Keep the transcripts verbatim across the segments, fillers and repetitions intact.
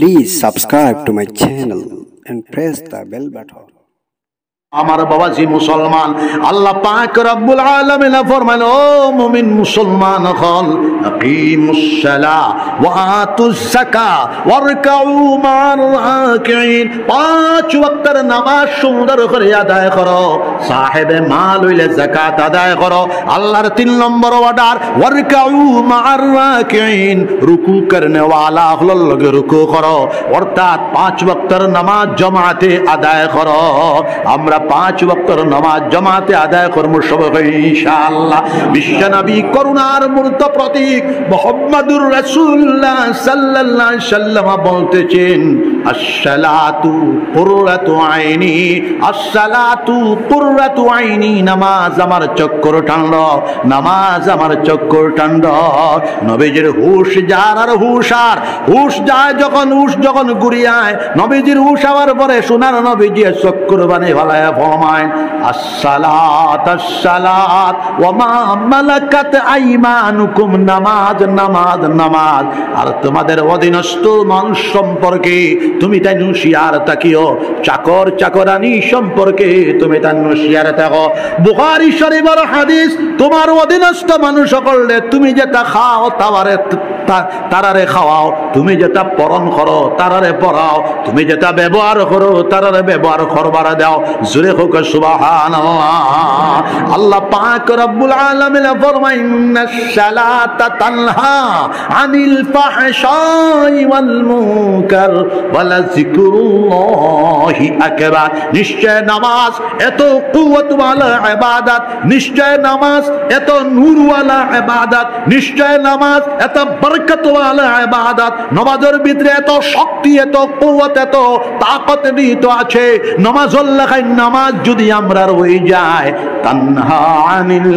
Please subscribe to my channel and press the bell button. আমার বাবাজি মুসলমান, আল্লাহ পাক রব্বুল আলামিন ফরমান, ও মুমিন মুসলমান হল, আকিমুস সালাহ ওয়া আতুজ যাকাত ওয়ারকাউ মা'আর রাকিঈন। পাঁচ ওয়াক্তের নামাজ সুন্দর করে আদায় করো, সাহেবে মাল হইলে যাকাত আদায় করো। আল্লাহর তিন নম্বর অর্ডার, ওয়ারকাউ মা'আর রাকিঈন, রুকু করনে ওয়ালা হলর লগে রুকু করো, অর্থাৎ পাঁচ ওয়াক্তের নামাজ জামাতে আদায় করো। আমরা পাঁচ ওয়াক্তের নামাজ জামাতে আদায় করব সবাই ইনশাআল্লাহ। বিশ্বনবী করুণার মূর্ত প্রতীক মুহাম্মদুর রাসূলুল্লাহ সাল্লাল্লাহু আলাইহি সাল্লাম বলতেছেন, আস-সালাতু কুররাতু আইনি, আস-সালাতু কুররাতু আইনি, নামাজ আমার চক্ষুর ঠান্ড, নামাজ আমার চক্ষুর ঠান্ড। নবীজির হুশ যার আর হুশার, হুশ যায় যখন, হুশ যখন ঘুরিয়ায়, নবীজির হুশ হওয়ার পরে সোনার নবীজি চক্ষুর বানে ভালায় ফরমায়, আস-সালাত আস-সালাত ওয়া মা মালাকাত আইমানুকুম, নামাজ নামাজ নামাজ। আর তোমাদের অধীনস্থ মানুষ সম্পর্কে তুমি তাই হুঁশিয়ার থাকিও, চাকর চাকরানি সম্পর্কে তুমি তাই হুঁশিয়ার থাকো। বুখারী শরীফের হাদিস, তোমার অধীনস্থ মানুষ সকলে তুমি যেটা খাও তারারে তারারে খাওয়াও, তুমি যেটা পরণ করো তারারে পড়াও, তুমি যেটা ব্যবহার করো তারারে ব্যবহার করবার দাও। জোরে হোক সুবহানাল্লাহ। আল্লাহ পাক রব্বুল আলামিন ফরমায়, ইন্নাস সালাতা তানহা আনিল ফাহশাই ওয়াল মুনকার ওয়া লাযিকরুল্লাহি আকবার। নিশ্চয় নামাজ এত কুওয়াতওয়ালা ইবাদত, নিশ্চয় নামাজ এত নূরওয়ালা ইবাদত, নিশ্চয় নামাজ এত বরকতওয়ালা ইবাদত। নামাজের ভিতরে এত শক্তি, এত কুওয়াত, এত তাকত নিহিত আছে। নামাজুল্লাহ, নামাজ যদি আমরা রয়ে যায়, তানহা আনিল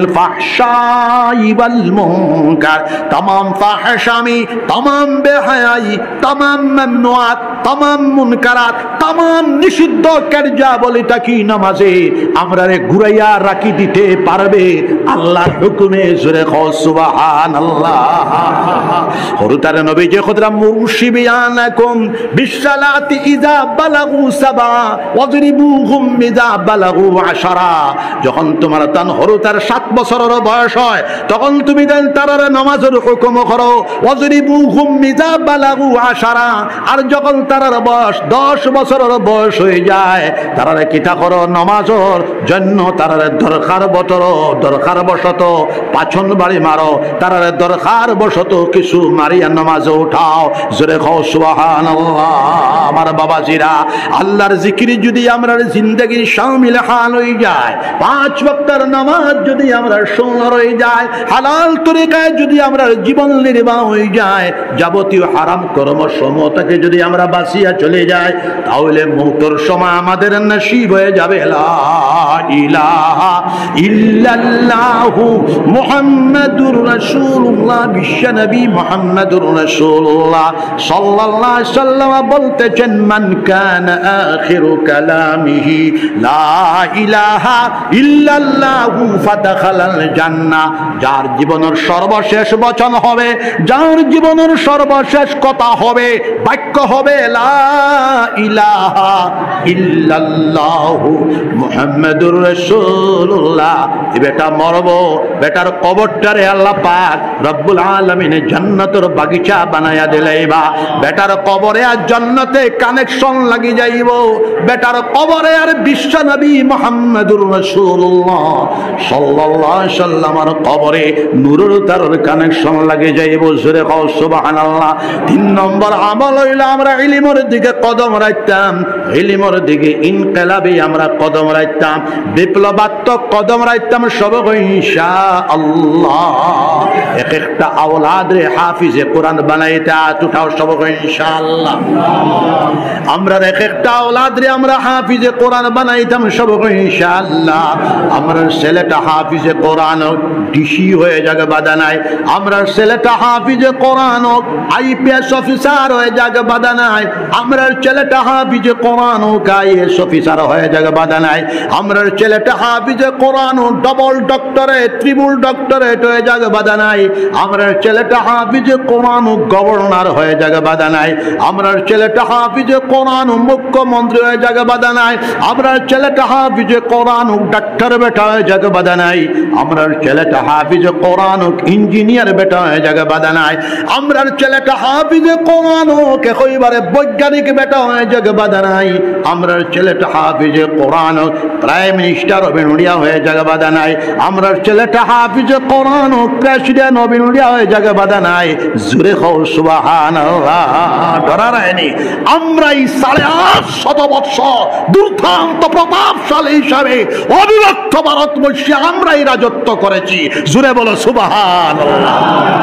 ফাহশাই ওয়াল মুনকার, तमाम ফাহশামি, तमाम বেহায়াই, तमाम মামনুআত, तमाम মুনকারাত, तमाम নিষিদ্ধ কার্যাবলীটা কি নামাজে আমরারে ঘুরাইয়া রাখি দিতে পারবে আল্লাহর হুকুমে। জোরে কও সুবহানাল্লাহ। হযরত নবীজি খুদরা মুরশিবিয়ানাকুম বিসসালাতি ইযা বালাগু সাবা ওয়াজরিবুহুম ইযা বালাগু আশারা। যখন তোমার তান হরুতার সাত বছরের বয়স হয়, তখন তুমি দেন তারার নামাজের হুকুম করো, ওয়াজরিবুহুম ইযা বালাগু আশারা। আর যখন তারার বয়স দশ বছরের বয়স হয়ে যায়, তারার কিতা করো, নামাজের জন্য তারার দরকার বতর দরকার বশত পাছন বাড়ি মারো, তারার দরকার বশত কিছু মারিয়া নামাজে উঠাও। জোরে কও সুবহানাল্লাহ। আমার বাবাজিরা, আল্লাহর জিকির যদি আমরা জিন্দেগির শামিল হাল হয়ে যায়, পাঁচ ওয়াক্তের নামাজ যদি আমরা সুন্দর হয়ে যায়, হালাল তরিকায় যদি আমরা জীবন নির্বাহ হয়ে যায়, যাবতীয় হারাম কর্ম সমূহ থেকে যদি আমরা বাঁচিয়া চলে যাই, তাহলে মৌতের সময় আমাদের নসিব হয়ে যাবে লা ইলাহা ইল্লাল্লাহু মুহাম্মাদুর রাসূলুল্লাহ। বিশ্বনবী মুহাম্মাদুর রাসূলুল্লাহ সাল্লাল্লাহু আলাইহি ওয়াসাল্লাম বলতেছেন, মান কানা আখিরু কালামিহি লা ইলাহা ইল্লাল্লাহু ফাদাখালাল জান্নাহ। যার জীবনের সর্বশেষ বচন হবে, যার জীবনের সর্বশেষ কথা হবে, বাক্য হবে লা ইলাহা ইল্লাল্লাহু মুহাম্মাদুর রাসূলুল্লাহ, এ বেটা মরব, বেটার কবরটারে আল্লাহ পাক রব্বুল আলামিন জান্নাতের বাগিচা বানায়া দিলাইবা। বেটার কবরে আর জান্নাতে কানেকশন লাগি যাইব, বেটার কবরে আর বিশ্ব নবী মুহাম্মদুর রাসূলুল্লাহ সাল্লাল্লাহু আলাইহি সাল্লামের কবরে নূরের তারের কানেকশন লাগে যাইব। জোরে কও সুবহানাল্লাহ। তিন নম্বর আমল হইল আমরা ইলমের দিকে কদম রাখতাম, ইলমের দিকে ইনকিলাবে আমরা কদম রাখতাম, বিপ্লবাত্মক কদম রাখতাম সব ইনশাআল্লাহ। এক একটা আওলাদ রে হাফিজে কোরআন বানাইতে আত উঠাও সব ইনশাআল্লাহ। আমরা এক একটা আওলাদ রে আমরা হাফিজে কোরআন বানাইতাম সব ইনশাআল্লাহ। আমরা ছেলেটা হাফিজে কোরআন ডিসি হয়ে যাবে বাধা নাই, আমরা ছেলেটা হাফিজে কোরআন আইপিএস অফিসার হয়ে যাবে বাধা নাই, আমরার ছেলেটা হাফিজে কোরআন ও আইএএস অফিসার হয়ে যাবে বাধা নাই। আমরার ছেলেটা হাফিজে কোরআন ও ডবল ডক্টরেট ট্রিপল ডক্টরেট হয়ে যাবে বাধা নাই। আমরার ছেলেটা হাফিজে কোরআন ও গভর্নর হয়ে যাবে বাধা নাই। আমরার ছেলেটা হাফিজে কোরআন ও মুখ্যমন্ত্রী হয়ে যাবে বাধা নাই। আমরার ছেলেটা হাফিজে কোরআন ও ডাক্তার বেটা হয়ে যাবে বাধা নাই। আমরার ছেলেটা হাফিজে কোরআন ও ইঞ্জিনিয়ার বেটা হয়ে যাবে বাধা নাই। আমরার ছেলেটা হাফিজে কোরআন ও কে কইবারে বৈজ্ঞানিক বেটা হয়ে যাবে বাধা নাই। আমরার ছেলেটা হাফিজে কোরআন ও প্রাইম মিনিস্টার অফ ইন্ডিয়া হয়ে যাবে বাধা নাই। আমরার ছেলেটা হাফিজে কোরআন ও প্রেসিডেন্ট অফ ইন্ডিয়া হয়ে যাবে বাধা নাই। জোরে কও সুবহানাল্লাহ। ডরা রায়নি আমরা এই সাড়ে আট শত বৎসর দুর্দান্ত প্রতাপশালী হিসাবে অবিভক্ত ভারতবর্ষে আমরাই রাজত্ব করেছি। জোরে বলো সুবহানাল্লাহ।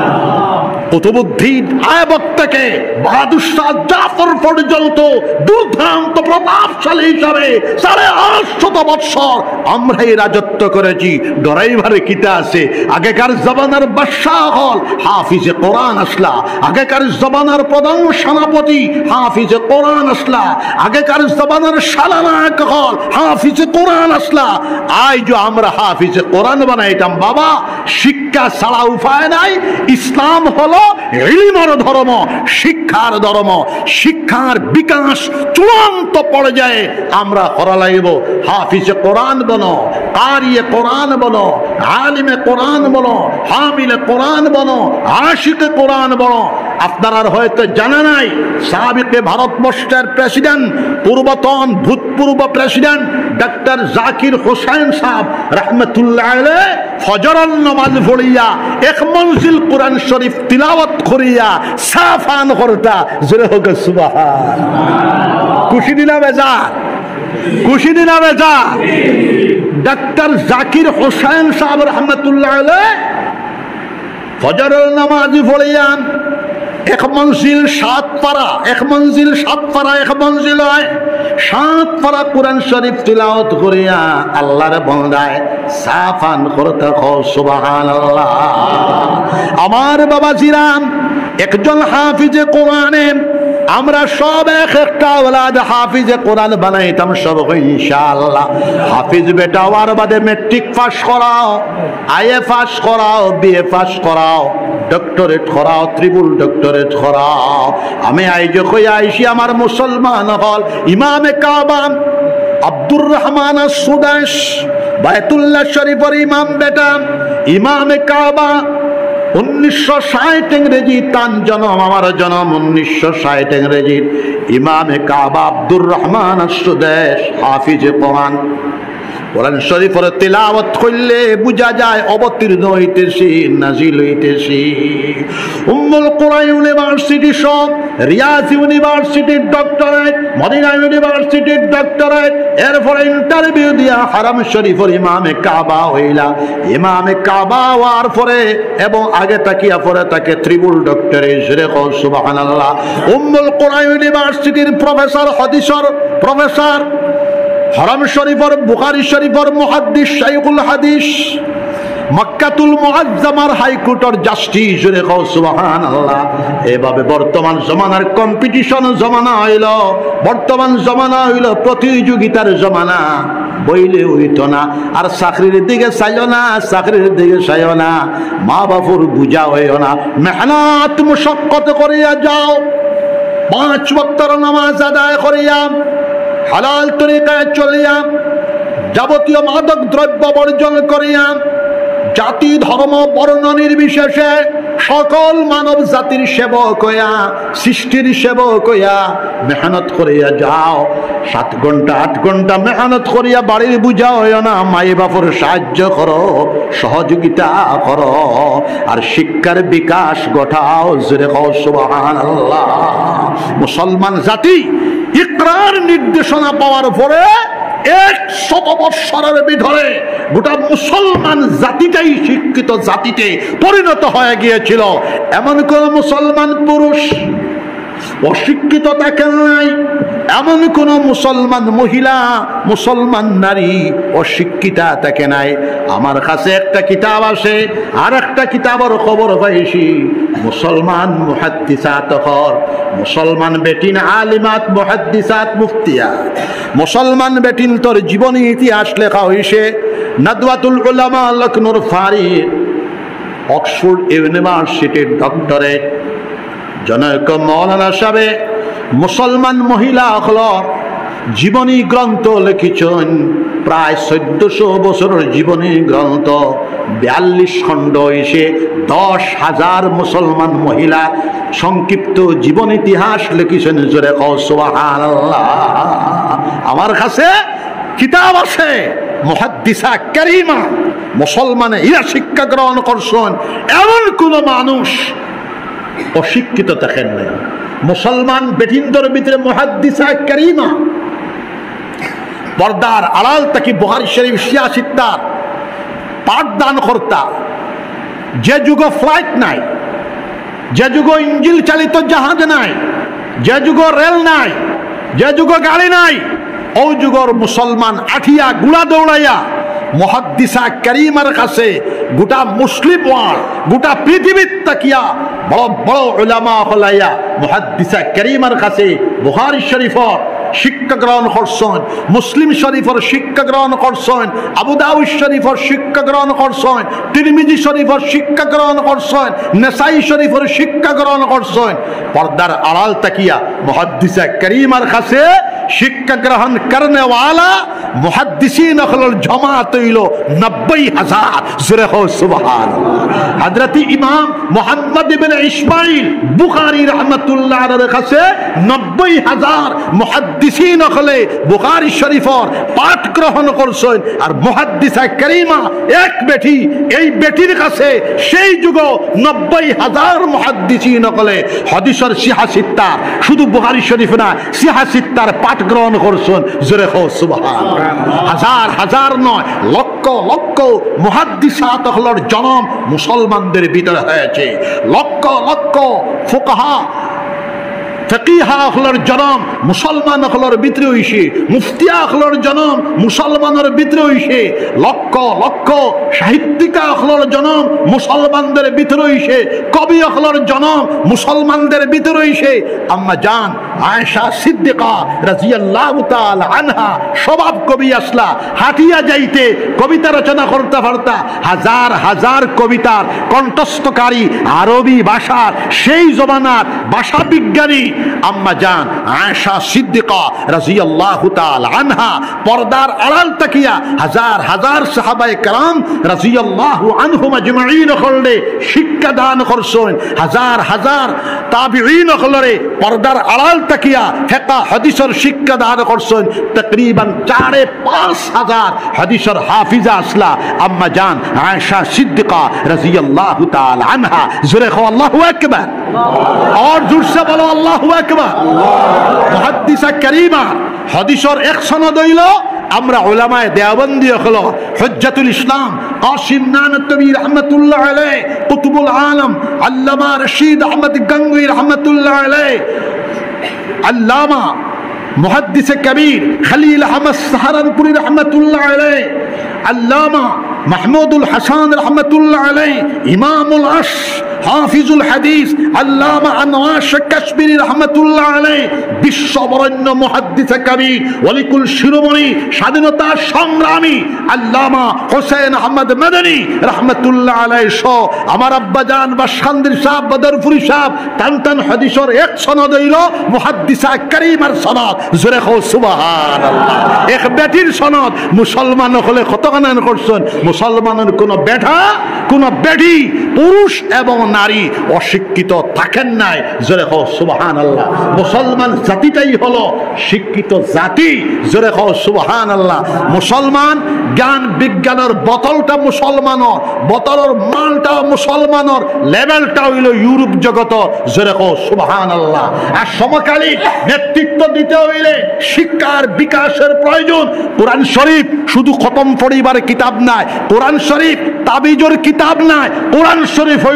কুতুবুদ্দিন আইবক থেকে বাহাদুর শাহ জাফর পর্যন্ত দুর্দান্ত প্রতাপশালী হিসাবে সাড়ে আট শত বৎসর আমরাই রাজত্ব করেছি। ডরাইভারে কিতা আছে? আগেকার জমানার বাদশাহ হল হাফিজে কোরআন আসলা। আগেকার জমানার প্রধান সেনাপতি হাফিজে কোরআন আসলা। আগেকার জমানার সালানায়ক হল হাফিজে কোরআন আসলা। আজ আমরা হাফিজে কোরআন বানাইতাম। বাবা, শিক্ষা ছাড়া উপায় নাই। ইসলাম হলো ইলমের ধর্ম, শিক্ষার ধর্ম। শিক্ষার বিকাশ চূড়ান্ত পর্যায়ে আমরা করা লাগব। হাফিজে কোরআন বনো, কারিয়ে কোরআন বনো, আলিমে কোরআন বনো, হামিলে কোরআন বনো, আশিকে কোরআন বনো। আপনারা হয়তো জানা নাই, সাবেক ভারতবর্ষের প্রেসিডেন্ট, পূর্বতন ভূতপূর্ব প্রেসিডেন্ট ডক্টর জাকির হোসেন সাহেব রহমতুল্লাহ আলাইহি ফজরের নামাজ পড়িয়া এক মঞ্জিল কোরআন শরীফ তিলাওয়াত করিয়া সাফান করতা। জোরে হোক সুবহানাল্লাহ। খুশি দিনা বেজার, খুশি দিনা বেজার। ডক্টর জাকির হোসেন সাহেব রহমতুল্লাহ আলাইহি ফজরের নামাজ পড়িয়া এক মঞ্জিল সাত পারা, এক মঞ্জিল সাত পারা, এক মঞ্জিল হয় সাত পারা কোরআন শরীফ তিলাওয়াত করিয়া আল্লাহর বান্দায় সাফান করতে কও সুবহানাল্লাহ। আমার বাবা জিরাম একজন হাফিজে কোরআনে আমরা সব এক একটা ওলাদ হাফিজে কোরআন বানাইতাম সব ইনশাআল্লাহ। হাফিজ বেটা আর বাদে মেট্রিক পাস করাও, আইএ পাস করাও, বিএ পাস করাও, ডক্টরেট করাও, ত্রিপুল ডক্টরেট করাও। আমি আইজ কই আইসি আমার মুসলমান হল ইমামে কাবা আব্দুর রহমান সুদাস বায়তুল্লাহ শরীফের ইমাম বেটা ইমামে কাবা উনিশশো ষাট ইংরেজি তান জন্ম, আমার জন্ম উনিশশো ষাট ইংরেজি। ইমামে কাবা আব্দুর রহমান সুদাস হাফিজে কোরআন। কোরআন শরীফের তিলাওয়াত করলে বুঝা যায় অবতীর্ণ হইতেছি, নাজিল হইতেছি। উম্মুল কুরা ইউনিভার্সিটি সব, রিয়াজ ইউনিভার্সিটির ডক্টরেট, মদিনা ইউনিভার্সিটির ডক্টরেট, এরপরে ইন্টারভিউ দিয়া হারাম শরীফের ইমামে কাবা হইলা। ইমামে কাবা হওয়ার পরে এবং আগে তাকিয়া পরে তাকে ত্রিপুল ডক্টরেট। জোরে কও সুবহানাল্লাহ। উম্মুল কুরা ইউনিভার্সিটির প্রফেসর, হাদিসের প্রফেসর, হারাম শরীফের বুখারী শরীফের মুহাদ্দিস, শাইখুল হাদিস, মক্কাতুল মুআজ্জামার হাইকোর্টের জাস্টিস। জোরে কও সুবহানাল্লাহ। এভাবে বর্তমান জমানার কম্পিটিশন জমানা হইল, বর্তমান জমানা হইল প্রতিযোগিতার জমানা। বইলে হইতো না আর চাকরির দিকে চাইও না, চাকরির দিকে চাইও না, মা বাপুর বুঝা হইও না। মেহনত মুশাক্কত করিয়া যাও, পাঁচ ওয়াক্তের নামাজ আদায় করিয়া হালাল তরিকায় চলিয়া যাবতীয় মাদক দ্রব্য বর্জন করিয়া জাতি ধর্ম বর্ণ নির্বিশেষে সকল মানব জাতির সেবক হইয়া, সৃষ্টির সেবক হইয়া মেহনত করিয়া যাও। সাত ঘন্টা আট ঘন্টা মেহনত করিয়া বাড়ির বুঝা হইও না, মাই বাপুর সাহায্য করো, সহযোগিতা করো আর শিক্ষার বিকাশ ঘটাও। জোরে কও সুবহানাল্লাহ। মুসলমান জাতি ইকরার নির্দেশনা পাওয়ার পরে এক শত বৎসরের ভিতরে গোটা মুসলমান জাতিটাই শিক্ষিত জাতিতে পরিণত হয়ে গিয়েছিল। এমন কোন মুসলমান পুরুষ অশিক্ষিত থাকেন নাই, এমন কোন মুসলমান মহিলা মুসলমান নারী অশিক্ষিতা থাকে নাই। আমার কাছে একটা কিতাব আছে, আর একটা কিতাবের খবর পাইছি মুসলমান মুহাদ্দিসাত হর, মুসলমান বেটিন আলিমাত মুহাদ্দিসাত মুফতিয়া, মুসলমান বেটিন তোর জীবনী ইতিহাস লেখা হইছে। নাদওয়াতুল উলামা লখনৌর ফারিক, অক্সফোর্ড ইউনিভার্সিটির ডক্টরেট, জনক মৌলানা সাহেব মুসলমান মহিলা হলর জীবনী গ্রন্থ লিখিছেন। প্রায় চোদ্দশো বছরের জীবনী গ্রন্থ, বিয়াল্লিশ খণ্ড এসে দশ হাজার মুসলমান মহিলা সংক্ষিপ্ত জীবন ইতিহাস লিখিছেন। জোরে কও সুবহানাল্লাহ। আমার কাছে কিতাব আছে মুহাদ্দিসা কারিমা, মুসলমানে ইরা শিক্ষা গ্রহণ করছেন, এমন কোন মানুষ অশিক্ষিত থাকেন নাই। মুসলমান বেটিন্দর ভিতরে মুহাদ্দিসা কারিমা, পর্দার আড়াল তাকি বুখারী শরীফ শিয়া সিত্তার পাঠদান কর্তা। যে যুগ ফ্লাইট নাই, যে যুগ ইঞ্জিল চালিত জাহাজ নাই, যে যুগ রেল নাই, যে যুগ গাড়ি নাই, ও যুগর মুসলমান আঠিয়া গুলা দৌড়াইয়া মুহাদ্দিসা কারিমার কাছে গোটা মুসলিম ওয়ার্ল্ড, গোটা পৃথিবীর তাকিয়া বড় বড় উলামা হলাইয়া মুহাদ্দিসা কারিমার কাছে বুখারী শরীফর শিক্ষা গ্রহণ করছেন, মুসলিম শরীফর শিক্ষা গ্রহণ করছেন, আবু দাউদ শরীফর শিক্ষা গ্রহণ করছেন, তিরমিজি শরীফর শিক্ষা গ্রহণ করছেন, নেসাই শরীফর শিক্ষা গ্রহণ করছেন। পর্দার আড়াল তাকিয়া মুহাদ্দিসা কারিমার কাছে শিক্ষা গ্রহণ করনে ওয়ালা মুহাদ্দিসিন হলর জমাত হইল নব্বই হাজার। জোরে কও সুবহানাল্লাহ। হযরত ইমাম মুহাম্মদ ইবনে ইসমাইল বুখারী রাহমাতুল্লাহ আলাইহির কাছে নব্বই হাজার মুহাদ্দিসিন হলে বুখারী শরীফর পাঠ গ্রহণ করছেন। আর মুহাদ্দিসা কারিমা এক বেটি, এই বেটির কাছে সেই যুগ নব্বই হাজার মুহাদ্দিসিন হলে হাদিসের সিহা সিত্তার, শুধু বুখারী শরীফ না সিহা সিত্তার পাঠ গ্রহণ করছেন। জোরে কও সুবহানাল্লাহ। হাজার হাজার নয়, লক্ষ লক্ষ মুহাদ্দিসাত হলর জন্ম মুসলমানদের ভিতরে হয়েছে। লক্ষ লক্ষ ফুকাহা ফকিহা হলর জন্ম মুসলমান হলর ভিতরে হইছে, মুফতিয়া হলর জন্ম মুসলমানের ভিতরে হইছে। লক্ষ লক্ষ সাহিত্যিকা হলর জন্ম মুসলমানদের ভিতরে হইছে, কবি হলর জন্ম মুসলমানদের ভিতরে হইছে। আম্মা জান আয়েশা সিদ্দিকা রাদিয়াল্লাহু তাআলা আনহা স্বভাব কবি আসলা, হাঁটিয়া যাইতে কবিতা রচনা করতে পারতা। হাজার হাজার কবিতার কণ্ঠস্থকারী আরবি ভাষার সেই জমানার ভাষা বিজ্ঞানী আম্মা জান আয়েশা সিদ্দিকা রাদিয়াল্লাহু তাআলা আনহা পর্দার আড়াল তাকিয়া হাজার হাজার সাহাবায়ে কেরাম রাদিয়াল্লাহু আনহুম আজমাইন হলে শিক্ষা দান করছেন। হাজার হাজার তাবিঈন হলরে পর্দার আড়াল তাকিয়া ফিকহ হাদিসের শিক্ষা দান করছেন। তকরিবান চারে পাঁচ হাজার হাদিসের হাফিজা আসলা আম্মা জান আয়েশা সিদ্দিকা রাদিয়াল্লাহু তাআলা আনহা। জোরে কও আল্লাহু আকবার। और जोर से बोलो अल्लाहु আকবার। মুহাদ্দিসা কারিমা হাদিসের এক সনদ হইল আমরা উলামায়ে দেওবন্দি হলো হুজ্জাতুল ইসলাম কাসিম নানতবী রাহমাতুল্লাহ আলাইহি, কুতুবুল আলম আল্লামা রশিদ আহমদ গঙ্গোই রাহমাতুল্লাহ আলাইহি, আল্লামা মুহাদ্দিসে কবির খলিল আহমদ সাহারানপুরি রাহমাতুল্লাহ আলাইহি, আল্লামা মাহমুদুল হাসান রাহমাতুল্লাহ আলাইহি, ইমামুল আশ হাফিজুল হাদিস আল্লামা আনোয়ার কাশ্মীরি রাহমাতুল্লাহ আলাইহি, বিশ্ববরেণ্য মুহাদ্দিসে কবির ওয়ালিকুল শিরোমণি স্বাধীনতা সংগ্রামী আল্লামা হোসেন আহমদ মাদানী রাহমাতুল্লাহ আলাইহি সহ আমার আব্বাজান বাশখান্দির সাহেব বদরপুরি সাহেব টান টান হাদিসের এক সনদ হইল মুহাদ্দিসা কারিমার সনদ। জোরে কও সুবহানাল্লাহ। এক বেটির সনদ মুসলমান হলে কত গান করছেন। মুসলমানের কোন বেটা কোন বেটি পুরুষ এবং নারী অশিক্ষিত থাকেন নাই। জোরে কও সুবহানাল্লাহ। মুসলমান জাতিটাই হলো শিক্ষিত জাতি। জোরে কও সুবহানাল্লাহ। মুসলমান জ্ঞান বিজ্ঞানের বোতলটা মুসলমানের, বোতলের মালটা মুসলমানের, লেভেলটা হইল ইউরোপ জগত। জোরে কও সুবহানাল্লাহ। আর সমকালীন নেতৃত্ব দিতে হইলে শিক্ষার বিকাশের প্রয়োজন। কোরআন শরীফ শুধু খতম পড়িবার কিতাব নাই, কোরআন শরীফ তাবিজের কিতাব নাই, কোরআন শরীফ হইল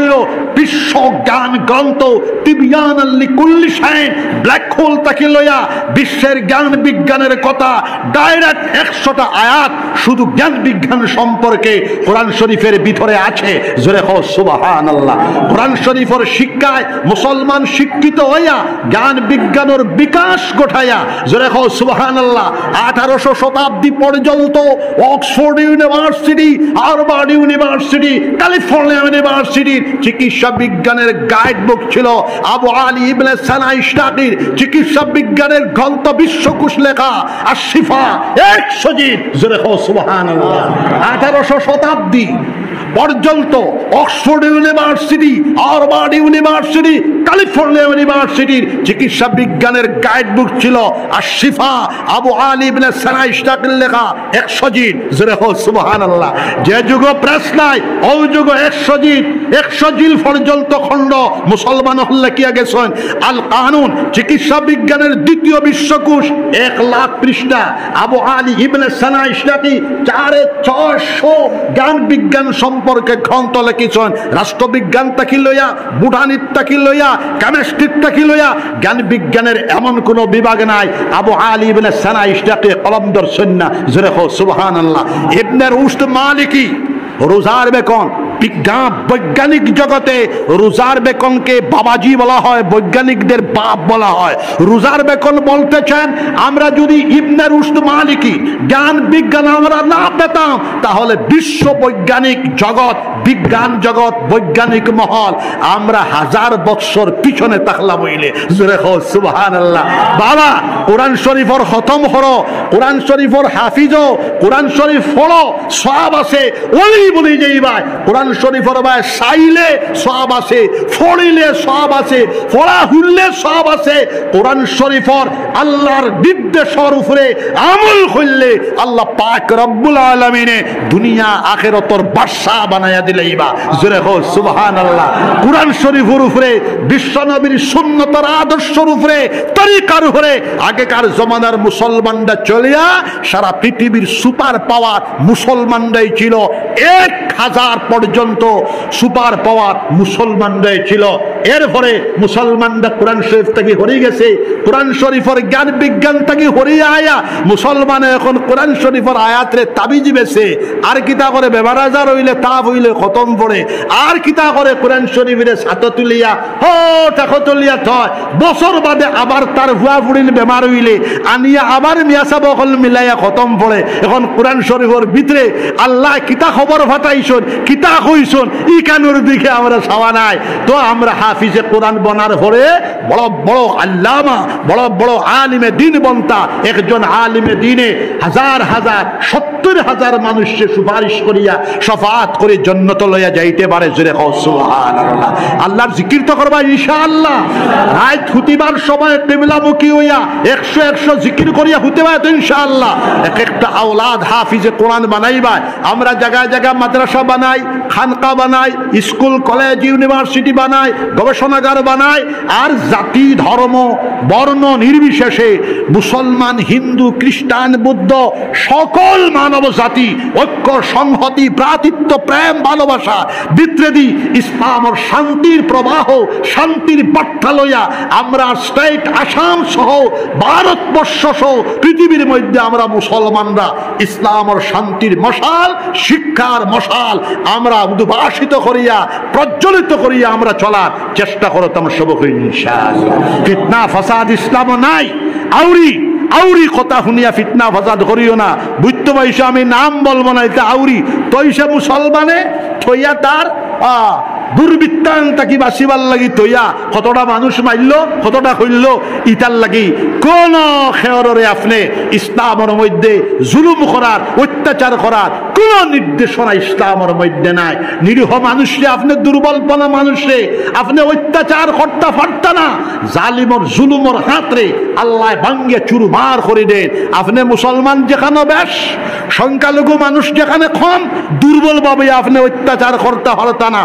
বিশ্ব জ্ঞান গ্রন্থ তিবিয়ানাল লিকুল্লি শাইন ব্ল্যাক হোল তাকে লইয়া বিশ্বের জ্ঞান বিজ্ঞানের কথা ডাইরেক্ট একশোটা আয়াত শুধু জ্ঞান বিজ্ঞান সম্পর্কে কোরআন শরীফের ভিতরে আছে। জোরে হো সুবহানাল্লাহ। কোরআন শরীফের শিক্ষায় মুসলমান শিক্ষিত হইয়া জ্ঞান বিজ্ঞানের বিকাশ ঘটাইয়া, জোরে হো সুবহানাল্লাহ, আঠারোশো শতাব্দী পর্যন্ত Oxford university, Harvard university, California ইউনিভার্সিটির চিকিৎসা বিজ্ঞানের গাইড বুক ছিল আবু আলী ইবনে সানা ইশতাকির চিকিৎসা বিজ্ঞানের গ্রন্থ বিশ্বকোষ লেখা আর শিফা একশো জিদ। জোরে হো সুবহানাল্লাহ। আঠারোশো শতাব্দী পর্যন্ত Oxford university, Harvard university, California ইউনিভার্সিটির চিকিৎসা বিজ্ঞানের গাইড বুক ছিল আর শিফা আবু আলী ইবনে সানা ইশতাকির লেখা একশো জিদ। জোরে হো সুবহানাল্লাহ। যে যুগ প্রেস নাই ওই যুগ একশো জিদ একশো জিল পর্যন্ত খণ্ড মুসলমান হল্লা কিয়া গেছেন। আল কানুন চিকিৎসা বিজ্ঞানের দ্বিতীয় বিশ্বকোষ এক লাখ পৃষ্ঠা আবু আলী ইবনে সানা ইশতাকি চারে ছয়শো জ্ঞান বিজ্ঞান সম্পর্কে গ্রন্থ লিখেছেন। রাষ্ট্রবিজ্ঞান তাকি লইয়া, বুটানির তাকি লইয়া, কেমিস্ট্রির তাকি লইয়া জ্ঞান বিজ্ঞানের এমন কোন বিভাগ নাই আবু আলী ইবনে সানা ইশতাকি কলম ধরছেন না। জোরে হো সুবহানাল্লাহ। ইবনে রুশদ মালিকি রোজার বেকন বিজ্ঞান বৈজ্ঞানিক জগতে রোজার বেকনকে বাবাজি বলা হয়, বৈজ্ঞানিকদের বাপ বলা হয়। রোজার বেকন বলতেছেন আমরা যদি ইবনে রুশদ মালিকি জ্ঞান বিজ্ঞান আমরা না পেতাম তাহলে বিশ্ব বৈজ্ঞানিক জগৎ, বিজ্ঞান জগৎ, বৈজ্ঞানিক মহল আমরা হাজার বছর পিছনে তাকলাম হইলে। জোরে হো সুবহানাল্লাহ। বাবা কোরআন শরীফের খতম হলো, কোরআন শরীফের হাফিজ, কোরআন শরীফ পড়ো, সওয়াব আছে। ওলি বলি যাইবা কোরআন শরীফের ভাই সাইলে সওয়াব আছে, পড়িলে সওয়াব আছে, পড়া হুললে সওয়াব আছে। কোরআন শরীফের আল্লাহর নির্দেশের উপরে আমল করলে আল্লাহ পাক রব্বুল আলামিনে দুনিয়া আখিরাতের বাদশা বানায়া দিলেইবা। জোরে হো সুবহানাল্লাহ। কোরআন শরীফের উপরে বিশ্ব নবীর সুন্নতের আদর্শের উপরে তরিকার উপরে আগেকার জমানার মুসলমানরা চলিয়া সারা পৃথিবীর সুপার পাওয়ার মুসলমানরাই ছিল। এক হাজার পর্যন্ত সুপার পাওয়ার মুসলমানরাই ছিল। এরপরে মুসলমানরা কোরআন শরীফ থেকে হরিয়ে গেছে, কোরআন শরীফের জ্ঞান বিজ্ঞান থেকে হরিয়ে আয়া মুসলমান এখন কোরআন শরীফের আয়াতরে তাবিজ বেছে। আর কিতা করে বেমার আজার হইলে তাপ হইলে খতম পড়ে, আর কিতা করে কোরআন শরীফের ছাতো তুলিয়া হো টাকা তুলিয়া থয়, বছর বাদে আবার তার হুয়া ফুড়িল বেমার হইলে আনিয়া আবার মিয়াসা বকল মিলাইয়া খতম পড়ে। এখন কোরআন শরীফের ভিতরে আল্লাহ কিতা খবর ফাটাইছন, কিতা কইছন, ই কানুর দিকে আমরা ছাওয়া নাই। তো আমরা হাফিজে কোরআন বনার পরে বড় বড় আল্লামা, বড় বড় আলিমে দিন বন্তা একজন আলিমে দিনে হাজার হাজার সত্তর হাজার মানুষকে সুপারিশ করিয়া শফাআত করে জান্নাত লইয়া যাইতে পারে। জোরে কও সুবহানাল্লাহ। আল্লাহর জিকির তো করবা ইনশাআল্লাহ। রাত খুতিবার সময় কিবলামুখী হইয়া একশো একশো জিকির করিয়া হতে পারে তো ইনশাআল্লাহ। এক একটা আওলাদ হাফিজে কোরআন বানাইবা। আমরা জায়গায় জায়গায় মাদ্রাসা বানাই, খানকা বানাই, স্কুল কলেজ ইউনিভার্সিটি বানাই, গবেষণাগার বানাই। আর জাতি ধর্ম বর্ণ নির্বিশেষে মুসলমান, হিন্দু, খ্রিস্টান, বৌদ্ধ সকল মানব জাতি ঐক্য, সংহতি, ভ্রাতৃত্ব, প্রেম, ভালোবাসা, বিদ্রোহী ইসলামের শান্তির প্রবাহ, শান্তির বার্তা লইয়া আমরা স্টেট আসাম সহ ভারতবর্ষ সহ পৃথিবীর মধ্যে আমরা মুসলমানরা ইসলামের শান্তির মশাল, শিক্ষার মশাল আমরা উদ্ভাসিত করিয়া প্রজ্বলিত করিয়া আমরা চলার চেষ্টা করতাম সবক ইনশাআল্লাহ। ফিতনা ফাসাদ ইসলাম নাই। আউরি আউরি কথা শুনিয়া ফিতনা ফাসাদ করিও না। বুঝতে পাইছো আমি নাম বলবো না, এটা আউরি তৈসা মুসলমানে থইয়া তার আহ দুর্বৃত্তান্ত কি বাঁচিবার লাগি তৈয়া কতটা মানুষ মারল, কতটা হইল, ইটার লাগি কোন খেয়রে আপনি ইসলামের মধ্যে জুলুম করার, অত্যাচার করার কোন নির্দেশনা ইসলামের মধ্যে নাই। নিরীহ মানুষে আপনি দুর্বলপনা মানুষে আপনি অত্যাচার করতে পারত না। জালিমর জুলুমর হাতরে আল্লাহ ভাঙ্গে চুরমার করে দেন। আপনি মুসলমান যেখানে বেশ, সংখ্যালঘু মানুষ যেখানে কম, দুর্বল ভাবে আপনি অত্যাচার করতে পারত না।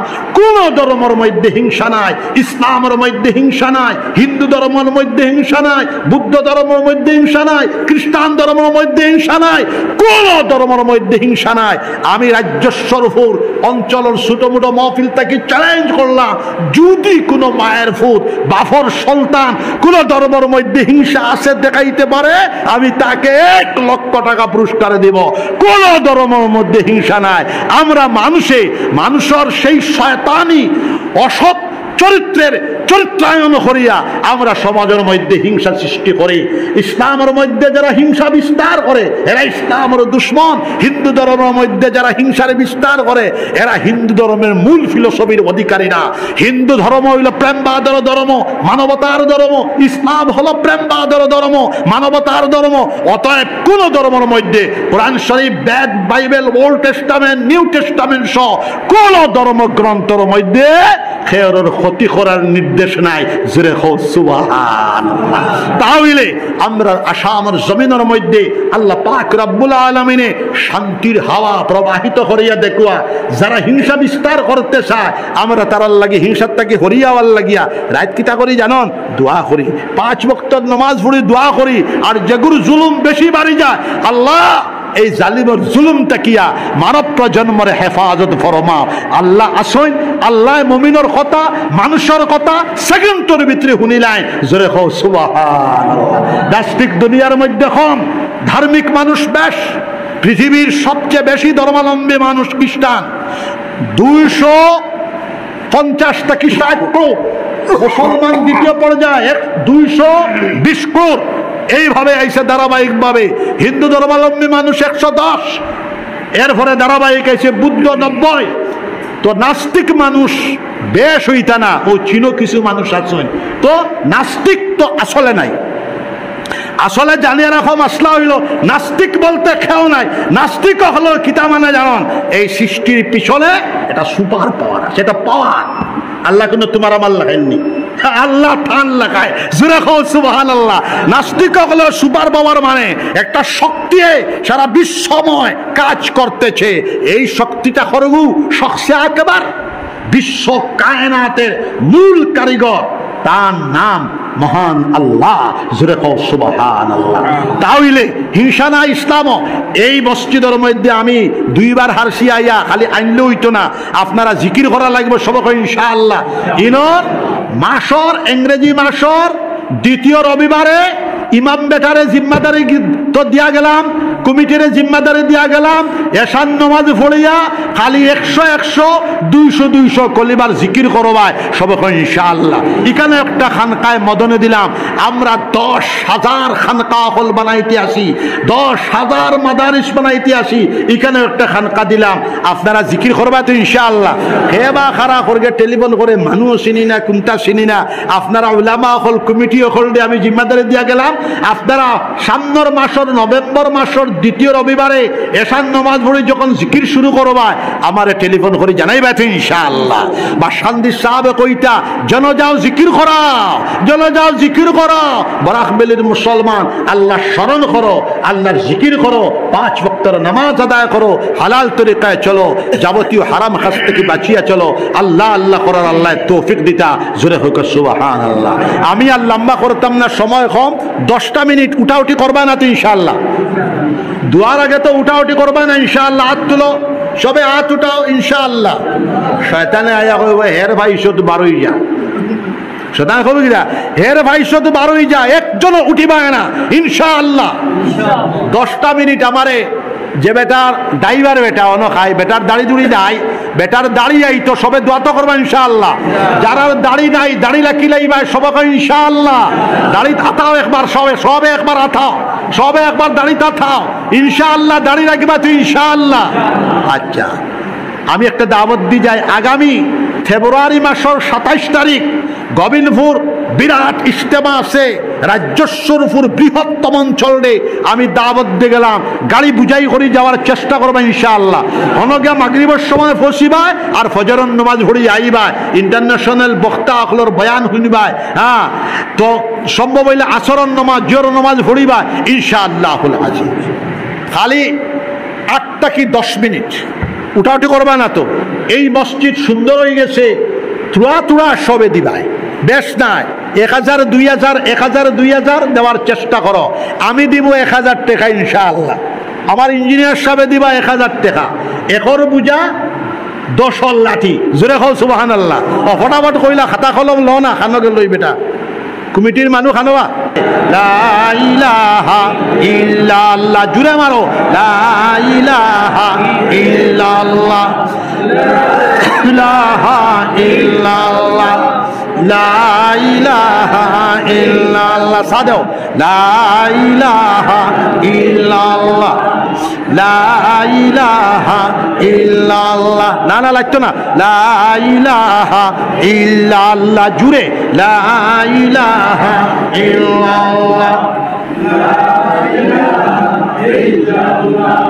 কোন ধর্মের মধ্যে হিংসা নাই, ইসলামের মধ্যে হিংসা নাই, হিন্দু ধর্মের মধ্যে হিংসা নাই, বুদ্ধ ধর্মের মধ্যে হিংসা নাই, খ্রিস্টান ধর্মের মধ্যে হিংসা নাই, কোন ধর্মের মধ্যে হিংসা নাই। আমি রাজ্যস্বরূপুর অঞ্চলের ছোট মোটো মহফিল থেকে চ্যালেঞ্জ করলাম, যদি কোনো মায়ের ফুট বাফর সন্তান কোন ধর্মের মধ্যে হিংসা আছে দেখাইতে পারে, আমি তাকে এক লক্ষ টাকা পুরস্কার দেব। কোন ধর্মের মধ্যে হিংসা নাই। আমরা মানুষে মানুষের সেই শয়তানি অসৎ চরিত্রের চরিত্রায়ন করিয়া আমরা সমাজের মধ্যে হিংসা সৃষ্টি করি। ইসলামের মধ্যে যারা হিংসা বিস্তার করে এরা ইসলামের দুশ্মন। হিন্দু ধর্মের মধ্যে যারা হিংসার বিস্তার করে এরা হিন্দু ধর্মের মূল ফিলোসফির অধিকারী না। হিন্দু ধর্ম হইল প্রেমবাদর ধর্ম, মানবতার ধর্ম। ইসলাম হলো প্রেমবাদর ধর্ম, মানবতার ধর্ম। অতএব কোন ধর্মের মধ্যে কোরআন শরীফ, Veda, Bible, old testament, new testament সহ কোন ধর্মগ্রন্থের মধ্যে খেয়রের ক্ষতি করার নির্দেশ নাই। জোরে হো সুবহানাল্লাহ। তাহলে আমরা আসামের জমিনের মধ্যে আল্লাহ পাক রব্বুল আলামিনে শান্তির হাওয়া প্রবাহিত করিয়া দেখুয়া যারা হিংসা বিস্তার করতে চায়, আমরা তারার লাগি হিংসার থেকে হরিয়াওয়ার লাগিয়া রাত কিতা করি জানন? দোয়া করি, পাঁচ ওয়াক্তের নামাজ পড়ি, দোয়া করি। আর যেগুলো জুলুম বেশি বাড়ি যায়, আল্লাহ এই জালিমের জুলুম তাকিয়া মানব প্রজন্মের হেফাজত ফরমাও। আল্লাহ আসেন, আল্লাহ মুমিনের কথা, মানুষের কথা সেকেন্ডের ভিতরে শুনিলাই। জোরে হো সুবহানাল্লাহ। দাস্তিক দুনিয়ার মধ্যে কম, ধার্মিক মানুষ বেশ। পৃথিবীর সবচেয়ে বেশি ধর্মাবলম্বী মানুষ খ্রিস্টান, দুইশো পঞ্চাশটা কি ষাট কোটি। মুসলমান দ্বিতীয় পর্যায়ে দুইশো বিশ কোটি। এইভাবে আইসে ধারাবাহিক ভাবে। হিন্দু ধর্মাবলম্বী মানুষ একশো দশ, এরপরে ধারাবাহিক আইসে বুদ্ধ নব্বই। তো নাস্তিক মানুষ বেশ হইতা না, ও চীনও কিছু মানুষ আছেন। তো নাস্তিক তো আসলে নাই। আসলে জানিয়ে রাখো মাসলা হইল, নাস্তিক বলতে খেও নাই। নাস্তিক হলো কিতা মানে জানন? এই সৃষ্টির পিছনে এটা সুপার পাওয়ার, সেটা পাওয়ার। আল্লাহ কিন্তু তোমার আমার লাগাইনি, আল্লাহ টান লাগায়। জোরে কও সুবহানাল্লাহ। নাস্তিক হলো সুপার পাওয়ার, মানে একটা শক্তি সারা বিশ্বময় কাজ করতেছে। এই শক্তিটা করবু শখসে একবার বিশ্ব কায়নাতের মূল কারিগর, তার নাম মহান আল্লাহ। জোরে কও সুবহানাল্লাহ। তাহলে হিংসা না ইসলাম। এই মসজিদের মধ্যে আমি দুইবার হারসি আইয়া খালি আনলে হইতো না, আপনারা জিকির করা লাগবে সবকে ইনশাআল্লাহ। ইনর মাসর, ইংরেজি মাসর দ্বিতীয় রবিবারে ইমাম বেটারে জিম্মাদারি তো দিয়া গেলাম, কমিটির জিম্মাদারি দিয়া গেলাম। এশান নামাজ পড়িয়া খালি একশো একশো দুইশো দুইশো কলিবার জিকির করবায় সবকে ইনশাআল্লাহ। এখানে একটা খানকায় মদনে দিলাম। আমরা দশ হাজার খানকা হল বানাইতে আসি, দশ হাজার মাদারিস বানাইতে আসি। এখানে একটা খানকা দিলাম, আপনারা জিকির করবা তো ইনশাআল্লাহ। হে বা খারা করবে টেলিফোন করে, মানুষ চিনি না, কোনটা চিনি না। আপনারা উলামা হল, কমিটি হল দিয়ে আমি জিম্মাদারি দিয়া গেলাম। আপনারা সামনের মাসের নভেম্বর মাসের দ্বিতীয় রবিবারে এশান নামাজ পড়ে যখন জিকির শুরু করবা, আমারে টেলিফোন করে জানাইবা তো ইনশাআল্লাহ। বা শান্তি সাহেব কইতা জন যাও জিকির করা, জন যাও জিকির করো। বরাকবেলির মুসলমান, আল্লাহ স্মরণ করো, আল্লাহর জিকির করো, পাঁচ ওয়াক্তের নামাজ আদায় করো, হালাল তরিকায় চলো, যাবতীয় হারাম কাজ থেকে বাঁচিয়া চলো। আল্লাহ আল্লাহ করার আল্লাহ তৌফিক দিতা। জোরে হোক সুবহানাল্লাহ। আমি আর লম্বা করতাম না, সময় কম। দশটা মিনিট উঠাউটি করবা না তো ইনশাআল্লাহ? দুয়ার আগে তো উঠাউটি করবা না ইনশাআল্লাহ? হাত তুলো, সবে হাত উঠাও ইনশাআল্লাহ। শয়তানে আয়া কইব হের ভাই শুধু বারোই যা, শয়তান কইব কিরা হের ভাই শুধু বারোই যা, একজন উঠিবা না ইনশাআল্লাহ। দশটা মিনিট আমারে যে বেটার ড্রাইভার বেটা অন খাই, বেটার দাড়ি দুড়ি নাই, বেটার দাড়ি আই তো সবে দোয়া তো করবা ইনশাআল্লাহ। যারা দাড়ি নাই, দাড়ি লাকি লাইবা সবাই ইনশাআল্লাহ। দাড়ি আতাও একবার, সবে সবে একবার আথাও, সবে একবার দাড়ি তাথাও ইনশাআল্লাহ। দাড়ি রাখবা তো ইনশাআল্লাহ। আচ্ছা, আমি একটা দাওয়াত দি যাই। আগামী ফেব্রুয়ারি মাসের সাতাইশ তারিখ গোবিন্দপুর বিরাট ইজতেমা আছে রাজ্যস্বরূপুর বৃহত্তম অঞ্চলে। আমি দাওয়াত দিয়ে গেলাম, গাড়ি বুঝাই করে যাওয়ার চেষ্টা করবা ইনশাআল্লাহ। অনগা মাগরিবের সময় পৌঁছিবা আর ফজরের নামাজ পড়ি আইবা। ইন্টারন্যাশনাল বক্তা আকলর বয়ান শুনিবা। হ্যাঁ, তো সম্ভব হইলে আসরের নামাজ, জোর নামাজ পড়িবা ইনশাআল্লাহ। খালি আটটা কি দশ মিনিট উঠাউটি করবা না তো এই মসজিদ সুন্দর হয়ে গেছে, তুড়া তুড়া সবে দিবাই, বেশ নাই এক হাজার দুই হাজার এক হাজার দুই হাজার দেওয়ার চেষ্টা করো, আমি দিব এক হাজার টাকা ইনশাআল্লাহ। আমার ইঞ্জিনিয়ার সাহেব দিবা এক হাজার টাকা, একর বুঝা দশর লাঠি, জোরে খাও সুবহানাল্লাহ। ফটাফট কইলা খাতা কলম ল না, খানকে লই বেটা, কমিটির মানুষ খানোয়া। লা ইলাহা ইল্লাল্লাহ, জুড়ে মারো, লা ইলাহা ইল্লাল্লাহ, লা ইলাহা ইল্লাল্লাহ, লা ইলাহা ইল্লাল্লাহ, সাদেও লা ইলাহা ইল্লাল্লাহ, লা ইলাহা ইল্লাল্লাহ, না না লাগতো না, লা ইলাহা ইল্লাল্লাহ, জুড়ে লা ইলাহা ইল্লাল্লাহ, লা ইলাহা ইল্লাল্লাহ।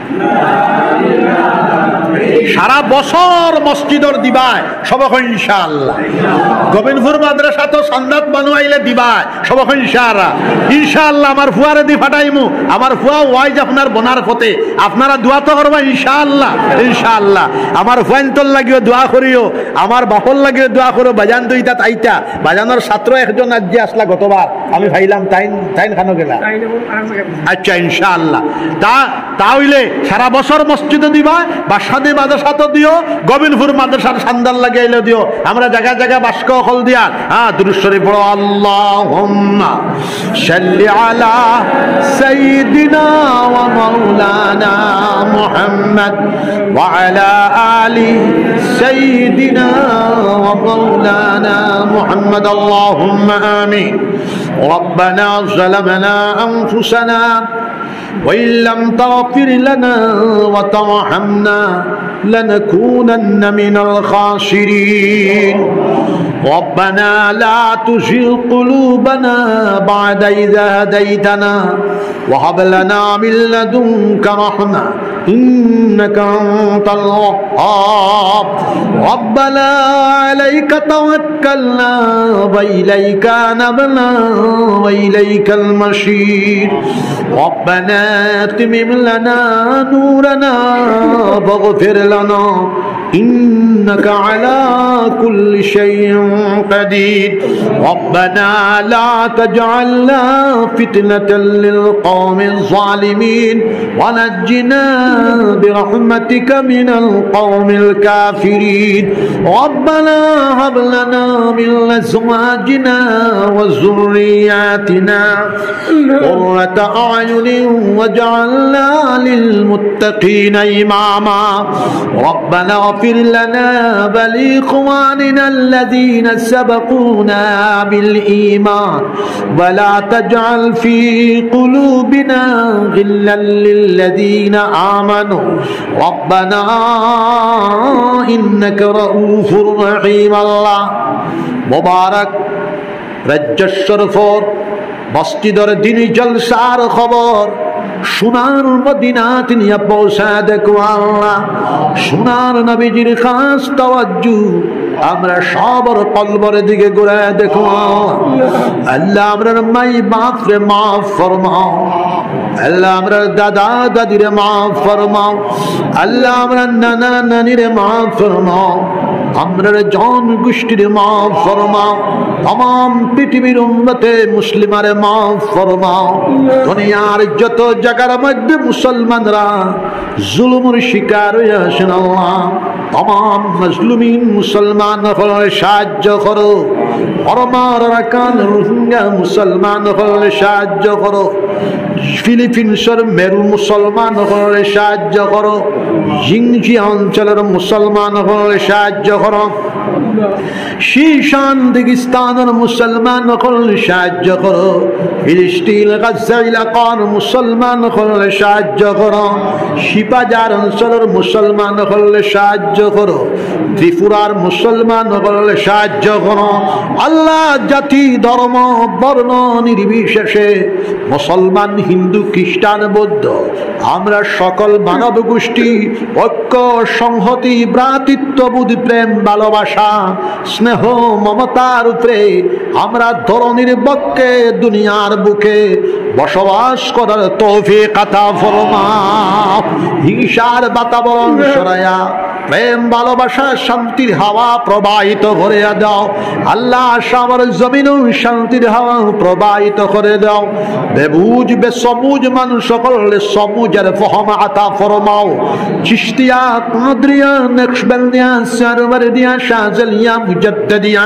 সারা বছর মসজিদর দিবায় সবক ইনশাআল্লাহ। গোবিন্দপুর মাদ্রাসা তো সান্দাত বানুয়াইলে দিবায় সবক ইনশাআল্লাহ। ইনশাআল্লাহ আমার ফুয়ারে দি ফাটাইমু, আমার ফুয়া ওয়াইজ আপনার বনার পথে, আপনারা দোয়া তো করবা ইনশাআল্লাহ। ইনশাআল্লাহ আমার ফুয়ান্তর লাগিও দোয়া করিও, আমার বাপর লাগিও দোয়া করো। বাজান দুইটা তাইটা বাজানোর ছাত্র একজন আজ যে আসলা গতবার, আমি ভাইলাম তাইন তাইন খানো গেলা। আচ্ছা ইনশাআল্লাহ, তা তাহলে সারা বছর মসজিদে দিবা, বাসাদে মাদ্রাসা তো দিও, গোবিন্দপুর মাদ্রাসার সান্দাল লাগাইলে দিও। আমরা জায়গা জায়গা বাস্ক হল দিয়া হ্যাঁ দুরূদ শরীফ পড়ো, আল্লাহুম্মা সাল্লি আলা সাইয়্যিদিনা ওয়া মাওলানা মুহাম্মদ ওয়া আলা আলি সাইয়্যিদিনা ওয়া মাওলানা মুহাম্মদ, আল্লাহুম্মা আমিন। রব্বানা যালামনা আনফুসানা وإن لم تغفر لنا وترحمنا لنكونن من الخاسرين. ربنا لا تزغ قلوبنا بعد إذ هديتنا وهب لنا من لدنك رحمة إنك أنت الوهاب. ربنا عليك توكلنا وإليك أنبنا وإليك المصير. ربنا أتمم لنا نورنا واغفر لنا إنك على كل شيء قدير. ربنا لا تجعلنا فتنة للقوم الظالمين ونجنا برحمتك من القوم الكافرين. ربنا هب لنا من أزواجنا وذرياتنا قرة أعين واجعلنا للمتقين إماما. ربنا اغفر لنا ولإخواننا الذين سبقونا بالإيمان ولا تجعل في قلوبنا غلا للذين آمنوا ربنا إنك رؤوف رحيم. الله মুবারক রাজ্যেশ্বর ফোর মসজিদের দিনী জলসার খবর সোনার মদিনাত নিয়ে পৌঁছা দেখো আল্লাহ। সোনার নবীজির খাস তাওয়াজ্জু আমরা সবর কলবর দিকে ঘুরে দেখো আল্লাহ। আমরা মাই বাপ রে মাফ ফরমাও আল্লাহ, আমরা দাদা দাদিরে মাফ ফরমাও আল্লাহ, আমরা নানা নানিরে মাফ ফরমাও, আমরা জন গোষ্ঠীরে মাফ ফরমাও, तमाम পৃথিবীর উম্মতে মুসলিমারে মাফ ফরমাও। দুনিয়ার যত জায়গার মধ্যে মুসলমানরা জুলুমের শিকার হয়ে আছেন আল্লাহ, तमाम মজলুমিন মুসলমান হলে সাহায্য করো। বর্মার আরাকান রোহিঙ্গা মুসলমান হলে সাহায্য করো। ফিলিপিন্সের মেরু মুসলমান হলে সাহায্য করো। জিংজি অঞ্চলের মুসলমান হলে সাহায্য করো। শীশান দিগিস্তানের মুসলমান হলে সাহায্য করো। ফিলিস্তিন গাজা এলাকার মুসলমান হলে সাহায্য করো। শিপাজার অঞ্চলের মুসলমান হলে সাহায্য করো। ত্রিপুরার মুসলমান হলে সাহায্য করো। আল্লাহ জাতি ধর্ম বর্ণ নির্বিশেষে মুসলমান হিন্দু খ্রিস্টান বৌদ্ধ আমরা সকল মানব গোষ্ঠী ঐক্য সংহতি ভ্রাতৃত্ববোধ প্রেম ভালোবাসা স্নেহ মমতার উপরে আমরা ধরনীর পক্ষে দুনিয়ার বুকে বসবাস করার তৌফিক আতা ফরমাও। হিংসার বাতাবরণ সরায়া প্রেম ভালোবাসা শান্তির হাওয়া প্রবাহিত করে দাও আল্লাহ আমার জমিনও শান্তির হাওয়া প্রবাহিত করে দাও বেবুজ বেসমুজ মানুষ সকলে সমুজের ফহম আতা ফরমাও চিশতিয়া কাদরিয়া নকশবন্দিয়া সারওয়ারদিয়া শাহজালিয়া মুজাদ্দিদিয়া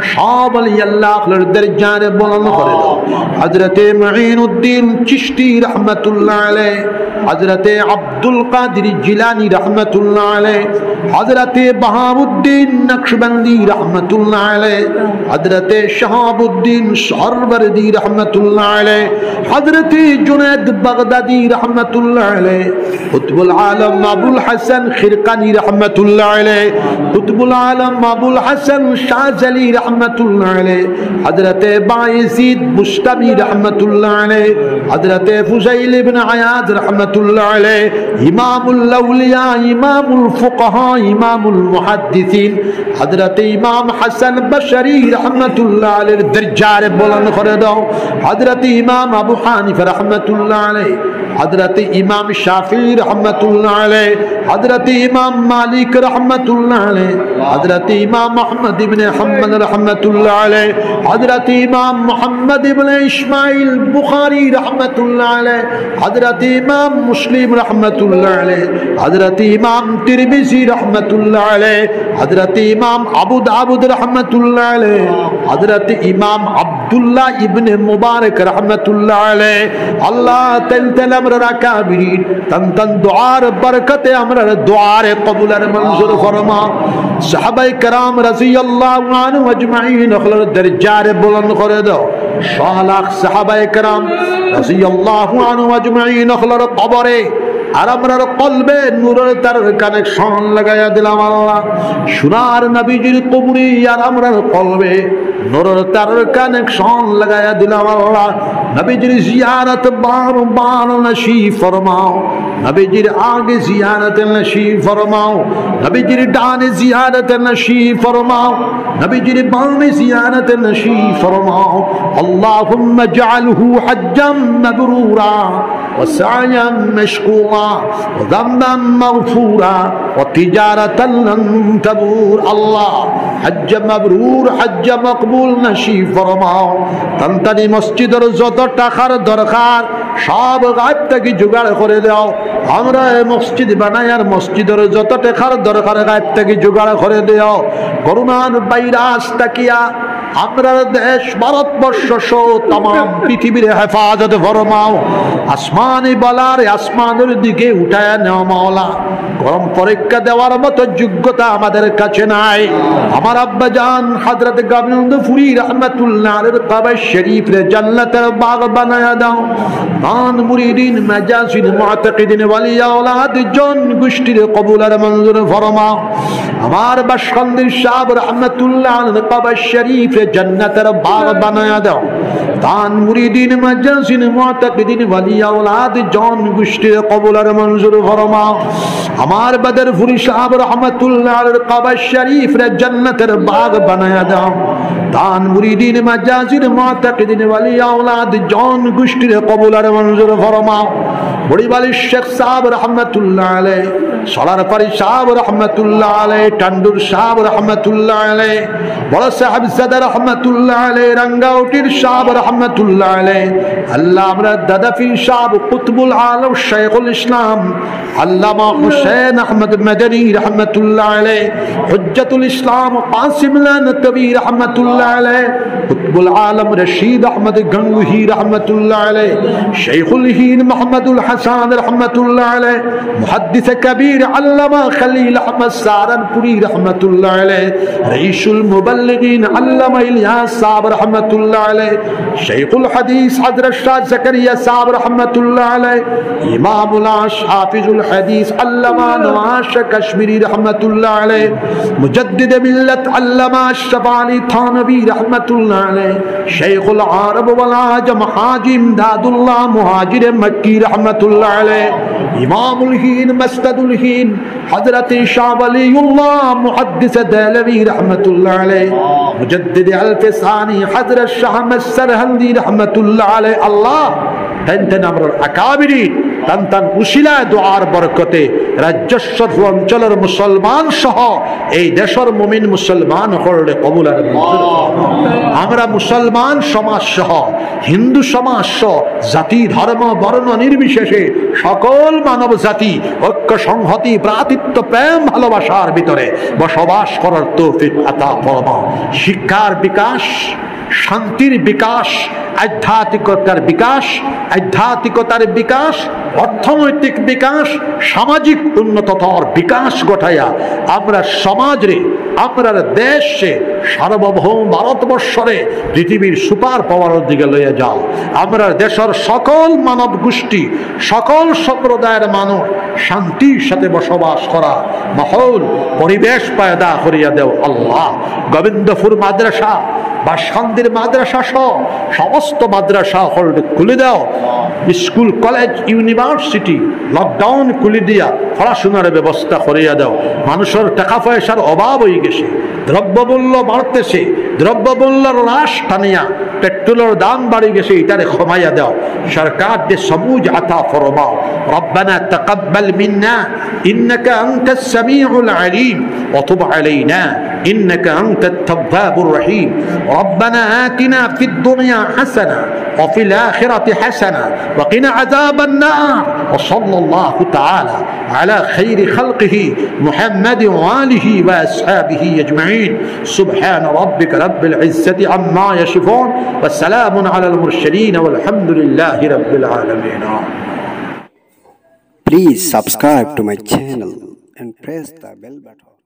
সব আলী আল্লাহর দরজার বুলন্দ করে দাও হযরতে মুঈনুদ্দিন চিশতি রাহমাতুল্লাহ আলাইহি হযরতে আব্দুল কাদের জিলানী রাহমাতুল্লাহ আলাইহি হযরতে বাহাউদ্দিন নকশবন্দি রাহমাতুল্লাহ আলাইহি হযরতে শাহাবুদ্দিন সরওয়ারদি রাহমাতুল্লাহ আলাইহি হযরতে জুনায়েদ বাগদাদি রাহমাতুল্লাহ আলাইহি কুতুবুল আলম আবুল হাসান খিরকানি রাহমাতুল্লাহ আলাইহি কুতুবুল আলম আবুল হাসান শাহজালি রাহমাতুল্লাহ আলাইহি হযরতে বায়েজিদ বুস্তামি রাহমাতুল্লাহ আলাইহি হযরতে ফুজাইল ইবনে আয়াদ রাহমাতুল্লাহ আলাইহি ইমামুল আউলিয়া ইমামুল ফুকাহা ইমামুল মুহাদ্দিসিন হযরতে ইমাম হাসান বশরি রাহমাতুল্লাহ আলাইহির দরজার বুলন্দ করে দাও হযরতে ইমাম আবু হানিফা রাহমাতুল্লাহ আলাইহি হযরতে ইমাম শাফি রাহমাতুল্লাহ আলাইহি হযরতে ইমাম মালিক রাহমাতুল্লাহ আলাইহি হযরতে ইমাম আহমদ ইবনে হাম্বল রাহমাতুল্লাহ আলাইহি হযরতে ইমাম মুহাম্মদ ইবনে ইসমাঈল বুখারী রাহমাতুল্লাহ আলাইহি হযরতে ইমাম মুসলিম রাহমাতুল্লাহ আলাইহি হযরতে ইমাম তিরমিজি রাহমাতুল্লাহ আলাইহি হযরতে ইমাম আবু দাউদ রাহমাতুল্লাহ আলাইহি হযরতে ইমাম আব্দুল্লাহ ইবনে মুবারক রাহমাতুল্লাহ আলাইহি আল্লাহ তেল তেল আমরা রাকাবিরিন তন তন দুআর বরকতে আমরা দুআর কবুলের মঞ্জুর ফরমা সাহাবায়ে کرام রাদিয়াল্লাহু আনহু আজমাইন আখলার দরজার বুলন্দ করে দাও সালাখ সাহাবায়ে کرام রাদিয়াল্লাহু আনহু আজমাইন আখলার কবরে আর আমরার কলবে নূরের তার কানেকশন লাগায়া দিলাম আল্লাহ সোনার নবীজির কবরে আর আমরার কলবে নূরের তার কানেকশন লাগায়া দিলাম আল্লাহ নবীজির জিয়ারত বার বার নসিব ফরমাও নবীজির আগে জিয়ারত নসিব ফরমাও নবীজির ডানে জিয়ারত নসিব ফরমাও নবীজির বামে জিয়ারত নসিব ফরমাও আল্লাহুম্মা জাআলহু হজ্জাম মাবরুরা ওয়া সা'য়াম মাশকুরা ওয়া যামবাম মাগফুরা ওয়া তিজারাতান লান তাবুর আল্লাহ হজ্জ মাবরুর হজ্জ মকবুল নসিব ফরমাও তান্তানি মসজিদের যত টাকার দরকার সব গায়েব থেকে জোগাড় করে দাও আমরা মসজিদ বানাই আর মসজিদের যত টাকার দরকার গায়েব থেকে জোগাড় করে দাও করোনার ভাইরাস তাকিয়া আমরা দেশ ভারতবর্ষ সহ तमाम পৃথিবীর হেফাজত ফরমাও আসমানি বলার আসমানের দিকে উঠায় নাও মাওলা গরম পরীক্ষা দেওয়ার মতো যোগ্যতা আমাদের কাছে নাই আমার আব্বা জান হযরত গাবিন্দপুরি রাহমাতুল্লাহ আলাইহির কবর শরীফ রে জান্নাতের বাগ বানায়া দাও মান মুরিদিন মাজাজিন মুতাকিদিন ওয়ালি আওলাদ জন গোষ্ঠীর কবুলের মঞ্জুর ফরমাও আমার বাসখান্দির সাহেব রাহমাতুল্লাহ আলাইহির কবর শরীফ রে জান্নাতের বাগ বানায়া দাও তান মুরিদিন মাজাজিন মুতাকিদিন ওয়ালি আওলাদ জন গোষ্ঠীর কবুলের মঞ্জুর ফরমাও আমার বদরপুরি সাহেব রাহমাতুল্লাহ আলাইহির কবর শরীফ রে জান্নাতের বাগ বানায়া দাও তান মুরিদিন মাজাজিন মুতাকিদিন ওয়ালি আওলাদ জন গোষ্ঠীর কবুলের মঞ্জুর ফরমাও বড়িবালি শেখ সাহেব রাহমাতুল্লাহ আলাইহি সরার পারি সাহেব রাহমাতুল্লাহ আলাইহি টান্ডুর সাহেব রাহমাতুল্লাহ আলাইহি বড় সাহেব জাদা রাহমাতুল্লাহ আলাইহি রাঙ্গাউটির সাহেব রাহমাতুল্লাহ আলাইহি আল্লাহ আমরা দাদা পীর সাহেব কুতুবুল আলম শাইখুল ইসলাম আল্লামা হুসাইন আহমদ মাদানী রাহমাতুল্লাহ আলাইহি হুজ্জাতুল ইসলাম কাসিম লানতবী রাহমাতুল্লাহ আলাইহি কুতুবুল আলম রশিদ আহমদ গঙ্গুহি রাহমাতুল্লাহ আলাইহি শাইখুল হিন মুহাম্মদুল হাসান রাহমাতুল্লাহ আলাইহি মুহাদ্দিস কবীর আল্লামা খলিল আহমদ সারানপুরি রাহমাতুল্লাহ আলাইহি রাইসুল মুবাল্লিগিন আল্লামা ইলিয়াস সাহেব রাহমাতুল্লাহ আলাইহি শাইখুল হাদিস হযরত শাহ জাকারিয়া সাহেব রাহমাতুল্লাহ আলাইহি ইমামুল আশ হাফিজুল হাদিস আল্লামা নওয়াজ কাশ্মীরি রাহমাতুল্লাহ আলাইহি মুজাদ্দিদ মিল্লাত আল্লামা আশরাফ আলী থানভী রাহমাতুল্লাহ আলাইহি শাইখুল আরব ওয়াল আজম হাজী ইমদাদুল্লাহ মুহাজির মক্কি রাহমাতুল্লাহ আলাইহি ইমামুল হিন মাসদাদুল হিন হযরত শাহ ওয়ালিউল্লাহ মুহাদ্দিস দেহলভী রাহমাতুল্লাহ আলাইহি মুজাদ্দিদ আল-ফিসানি হযরত শাহ আহমদ সরহন্দি রাহমাতুল্লাহ আলাইহি আল্লাহ তেন তেন আমরার আকাবিরিন টান টান উশিলায় দোয়ার বরকতে রাজ্যস্ব অঞ্চলের মুসলমান সহ এই দেশের মুমিন মুসলমান হলে কবুল আর মঞ্জুর আমরা মুসলমান সমাজ সহ হিন্দু সমাজ সহ জাতি ধর্ম বর্ণ নির্বিশেষে সকল মানব জাতি ঐক্য সংহতি ভ্রাতৃত্ব প্রেম ভালোবাসার ভিতরে বসবাস করার তৌফিক আতা ফরমা। শিক্ষার বিকাশ, শান্তির বিকাশ, আধ্যাত্মিকতার বিকাশ, আধ্যাত্মিকতার বিকাশ, অর্থনৈতিক বিকাশ, সামাজিক উন্নততর বিকাশ ঘটাইয়া আমরা সমাজে, আমরা দেশে, সার্বভৌম ভারতবর্ষরে পৃথিবীর সুপার পাওয়ারের দিকে লইয়া যাও। আমরা দেশের সকল মানব গোষ্ঠী, সকল সম্প্রদায়ের মানুষ শান্তির সাথে বসবাস করা মাহৌল পরিবেশ পায়দা করিয়া দেও আল্লাহ। গোবিন্দপুর মাদ্রাসা বা শান্তির মাদ্রাসা সহ সমস্ত মাদ্রাসা হল খুলে দাও। স্কুল কলেজ ইউনিভার্সিটি লকডাউন খুলে দিয়া পড়াশোনার ব্যবস্থা করিয়া দাও। মানুষের টাকা পয়সার অভাব হয়ে গেছে, দ্রব্যমূল্য বাড়তেছে, দ্রব্যমূল্যর হ্রাস টানিয়া পেট্রোলের দাম বাড়ি গেছে, এটারে কমাইয়া দাও। সরকার যে সবুজ আতা ফরমাও। রব্বানা তাকাব্বাল মিন্না ইন্নাকা আনতাস সামিউল আলিম ওয়া তুব আলাইনা ইন্নাকা আনতাত তাওয়াবুর রহিম। রব্বানা আতিনা ফিদ দুনিয়া হাসানা ওয়া ফিল আখিরাতি হাসানা ওয়া কিনা আযাবান নার। ওয়া সাল্লাল্লাহু তাআলা আলা খাইরি খালকিহি মুহাম্মাদ ওয়া আলিহি ওয়া আসহাবিহি আজমাইন। সুবহান রাব্বিকা রাব্বিল ইজ্জাতি আম্মা ইয়াসিফুন ওয়া সালামুন আলাল মুরসালিন ওয়া আলহামদুলিল্লাহি রাব্বিল আলামিন। Please subscribe to my channel and press the bell button.